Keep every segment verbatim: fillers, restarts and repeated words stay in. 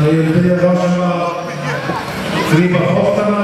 ég vil byrja þá sem að grípa boltana.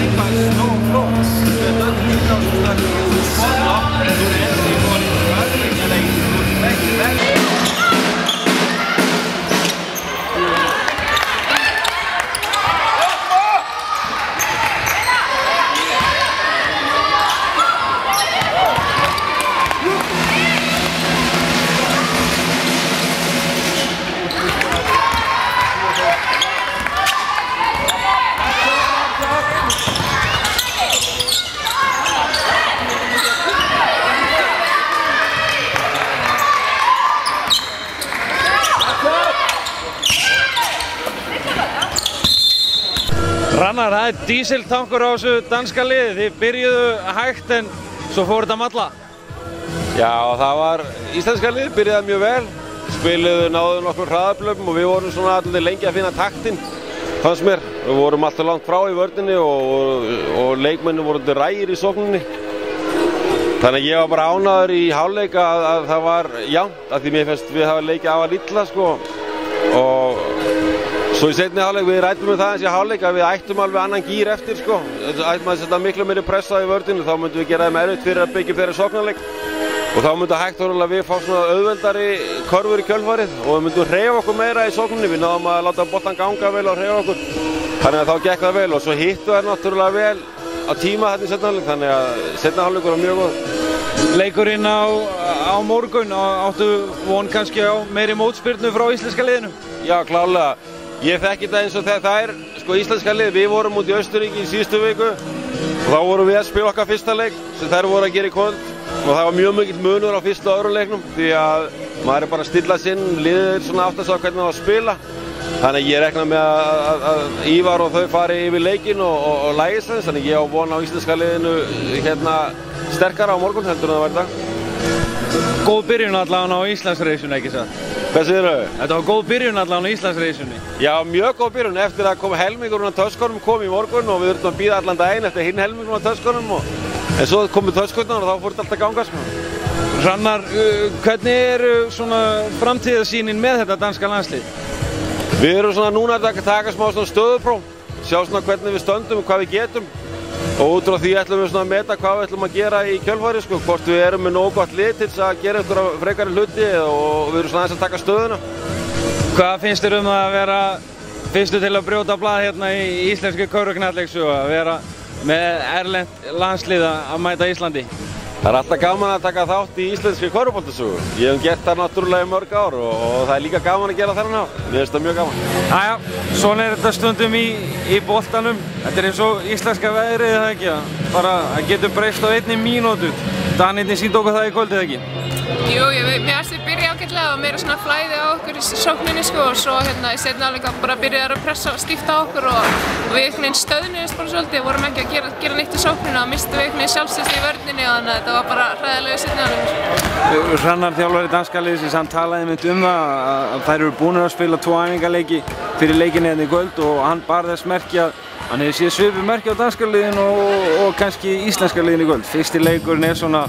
Rannar, það er dísiltankur á þessu danska liði. Þið byrjuðu hægt en svo fór þetta malla. Já, það var íslenska liði byrjaði mjög vel. Spiluðu, náðu nokkur hraðablöfum og við vorum svona allir lengi að finna taktinn, fannst mér. Við vorum alltaf langt frá í vörninni og, og, og leikmennu voru rægir í sókninni. Þannig að ég var bara ánægður í hálfleik að, að það var jafnt, af því mér finnst við hafa leikið afar illa, sko. Og svo í seinni hálfleik við ræddum um það eins í hálfleik að við ættum alveg annan gír eftir, sko. Ættum að setja miklu meiri pressa í vörðinu, þá myndum við gera þeim erfitt fyrir að byggja fyrir sóknarleik. Og þá myndum hægt og við fá svona auðveldari körfur í kjölfarið og við myndum hreyfa okkur meira í sókninni. Við náðum að láta boltan ganga vel og hreyfa okkur. Þannig að þá gekk það vel og svo hittu þær náttúrulega vel á tíma þetta í seinni hálfleik, þannig að seinni hálfleikur var mjög góð. Leikurinn á, á morgun, áttu von kannski á meiri mótspyrnu frá íslenska liðinu? Já, klárlega. Ég þekki þetta eins og þegar það er, sko, íslenska lið, við vorum út í Austurríki í síðustu viku og þá vorum við að spila okkar fyrsta leik sem þær voru að gera í kvöld og það var mjög mikill munur á fyrsta og öðru leiknum því að maður er bara að stilla sinn, liðir svona átt að sá hvernig það var að spila. Þannig að ég rekna með að, að, að Ívar og þau fari yfir leikinn og, og, og lægist þess, þannig ég á von á íslenska liðinu hérna sterkara á morgun heldur en það var í dag. Góð byrjun allavega á Íslandsreissunni, ekki satt? Hvað segir þau? Þetta var góð byrjun allavega á Íslandsreisunni. Já, mjög góð byrjun eftir að koma helmingurinn á töskunum kom í morgun og við þurftum að bíða allan daginn eftir hinn helmingurinn á töskunum og en svo komið töskunnar og þá fór þetta alltaf að ganga, sko. Rannar, uh, hvernig er svona framtíðarsýnin með þetta danska landslið? Við erum svona núna að taka smá svona stöðupróf, sjá svona hvernig við stöndum og hvað við getum og út frá því ætlum við svona að meta hvað við ætlum að gera í kjölfarið, sko, hvort við erum með nógu gott lið til að gera einhverja frekari hluti og við erum svona aðeins að taka stöðuna. Hvað finnst þér um að vera fyrstu til að brjóta blað hérna í íslenski körfuknattleikssögu, að vera með erlent landslið að mæta Íslandi? Það er alltaf gaman að taka þátt í íslenski körfuboltasögu. Ég hef gert það náttúrulega í mörg ár og, og það er líka gaman að gera þennan á. Mér finnst það mjög gaman. Jæja, svona er þetta stundum í, í boltanum. Þetta er eins og íslenska veðrið, það ekki? Bara að getur breyst á einni mínútu. Danirnir sýndi okkur það í kvöldið, ekki? Jú, ég, mér finnst við byrja ágætlega og meira svona flæði á okkur í sókninni, sko, og svo hérna í seinni hálfleik bara byrjaði að pressa stíft á okkur og, og við einhvern veginn stöðnuðumst bara svolítið, vorum ekki að gera, gera neitt í sóknina og mistum við einhvern veginn sjálfstöðst í vörninni og þannig að þetta var bara hræðilega í seinni hálfleik. Hrannar, þjálfari danska liðsins, hann talaði mynd um það að þær eru búin að spila tvo æfingaleiki fyrir leikinni hérna í kvöld og hann bar þess merki að hann hefði séð svipuð merki á danska liðinu og, og kannski íslenska liðinu í kvöld. Fyrsti leikurinn er svona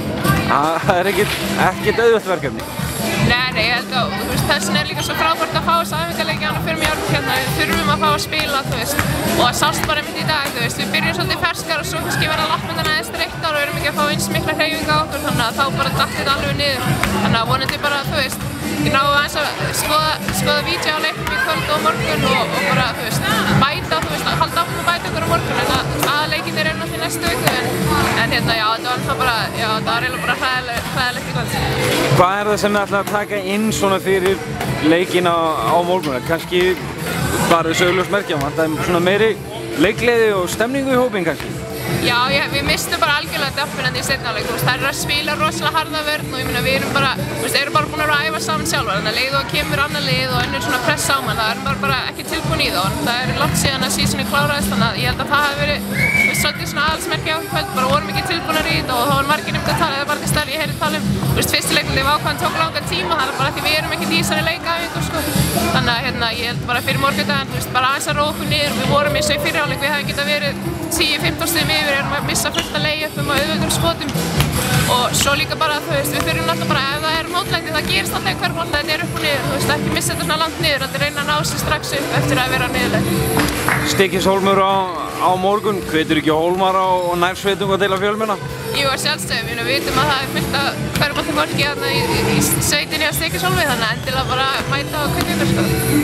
það er ekkert, ekkert auðvelt verkefni. Nei, nei, ég held að þess vegna er líka svo frábært að fá þessa æfingaleiki hann fyrir mjög orð hérna. Við þurfum að fá að spila, þú veist, og það sást bara einmitt í dag, þú veist. Við byrjum svolítið ferskar og svo kannski verða lappmyndan aðeins þreyttar og erum ekki að fá eins mikla hreyfingu á okkur, þannig að þá bara datt þetta alveg niður. Þannig að vonandi bara, þú veist, ég náðu aðeins að skoða, skoða vídeo á leiknum í kvöld og morgun og, og bara, þú veist, bæta, þú veist, halda áfram að bæta okkur á morgun, en að aðleikinir eru náttúrulega næstu viku, en, en hérna, já, þetta var alltaf bara, já, þetta var eiginlega bara hræðilegt, hræðilegt í kvöld. Hvað er það sem þið ætlaði að taka inn svona fyrir leikinn á, á morgun? Kannski bara sögulegs merkja, það er svona meiri leikgleði og stemningu í hópinn kannski? Já, ég, við mistum bara algjörlega döppinandi í seinni hálfleik, þú veist, þær eru að spila rosalega harða vörn og ég meina við erum bara, þú veist, erum bara búin að æfa saman sjálfar, þannig að leið og kemur annar lið og önnur svona pressa á mann, það erum bara, bara ekki tilbúin í það og það er langt síðan að seasoni kláraðist, þannig að ég held að það hafi verið, þú veist, svolítið svona aðhaldsmerki á kvöld, bara vorum ekki tilbúinar í þetta og þá var margir nefnt að tala, eða bara til stærri, ég heyri tala um, þú veist, fyrsti leikurinn við ákvæðan tók langan tíma, það er bara því við erum ekki í þessari leikaæfingu, sko, þannig að hérna, ég held bara fyrir morgundaginn, þú veist, bara aðeins að róa okkur niður, við vorum eins og í fyrri hálfleik, við hefum getað verið tíu til fimmtán stigum yfir, erum að missa fullt að layupum og auðveldum skotum. og svo líka bara, þú veist, við þurfum náttúrulega bara, ef það er mótlæti, það gerist alltaf í hverjum alltaf, þetta er upp og niður, þú veist, ekki missa þetta svona langt niður, þetta reyna að ná sig strax upp eftir að vera niðurlegt. Stykkishólmur á, á morgun, hvetur ekki Hólmar á nærsveitunga til að fjölmenna? Jú, að sjálfsögum, við vitum að það er fullt af hverjum alltaf fólki hérna í, í, í sveitinni á Stykkishólmi, þannig að endilega bara mæta og hvetja ykkur, sko.